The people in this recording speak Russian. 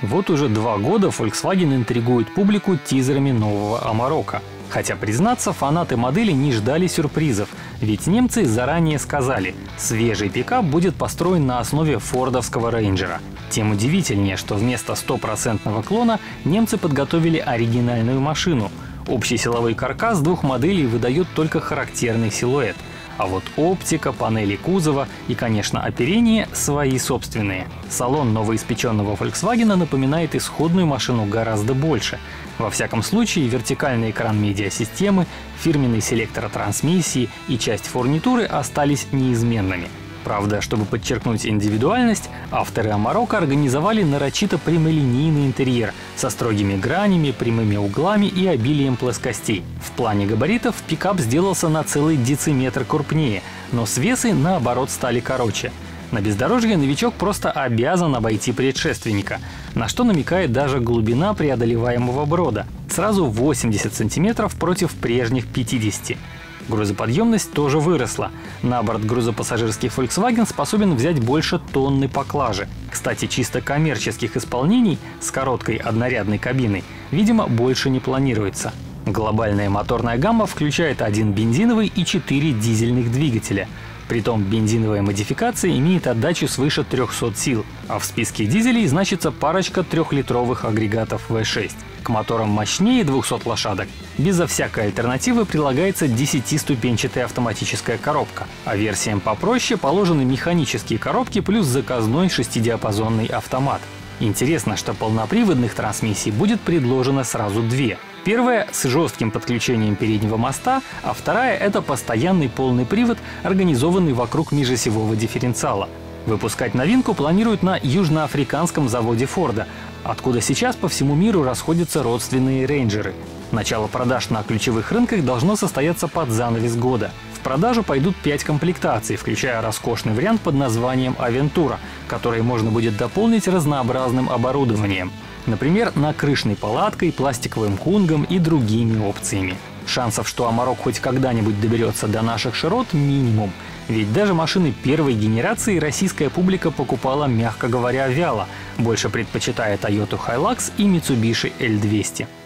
Вот уже 2 года Volkswagen интригует публику тизерами нового Amarok. Хотя, признаться, фанаты модели не ждали сюрпризов, ведь немцы заранее сказали, свежий пикап будет построен на основе фордовского рейнджера. Тем удивительнее, что вместо стопроцентного клона немцы подготовили оригинальную машину. Общий силовой каркас двух моделей выдает только характерный силуэт. А вот оптика, панели кузова и, конечно, оперение свои собственные. Салон новоиспеченного Volkswagen напоминает исходную машину гораздо больше. Во всяком случае, вертикальный экран медиасистемы, фирменный селектор трансмиссии и часть фурнитуры остались неизменными. Правда, чтобы подчеркнуть индивидуальность, авторы Amarok организовали нарочито прямолинейный интерьер со строгими гранями, прямыми углами и обилием плоскостей. В плане габаритов пикап сделался на целый дециметр крупнее, но свесы, наоборот, стали короче. На бездорожье новичок просто обязан обойти предшественника, на что намекает даже глубина преодолеваемого брода – сразу 80 сантиметров против прежних 50. Грузоподъемность тоже выросла. На борт грузопассажирский Volkswagen способен взять больше тонны поклажи. Кстати, чисто коммерческих исполнений с короткой однорядной кабиной, видимо, больше не планируется. Глобальная моторная гамма включает 1 бензиновый и 4 дизельных двигателя. Притом бензиновая модификация имеет отдачу свыше 300 сил, а в списке дизелей значится парочка 3-литровых агрегатов V6. К моторам мощнее 200 лошадок безо всякой альтернативы прилагается 10-ступенчатая автоматическая коробка, а версиям попроще положены механические коробки плюс заказной 6-диапазонный автомат. Интересно, что полноприводных трансмиссий будет предложено сразу 2. Первая с жестким подключением переднего моста, а вторая — это постоянный полный привод, организованный вокруг межосевого дифференциала. Выпускать новинку планируют на южноафриканском заводе Форда, откуда сейчас по всему миру расходятся родственные рейнджеры. Начало продаж на ключевых рынках должно состояться под занавес года. В продажу пойдут 5 комплектаций, включая роскошный вариант под названием Aventura, который можно будет дополнить разнообразным оборудованием. Например, накрышной палаткой, пластиковым кунгом и другими опциями. Шансов, что Amarok хоть когда-нибудь доберется до наших широт, минимум. Ведь даже машины первой генерации российская публика покупала, мягко говоря, вяло, больше предпочитая Toyota Hilux и Mitsubishi L200.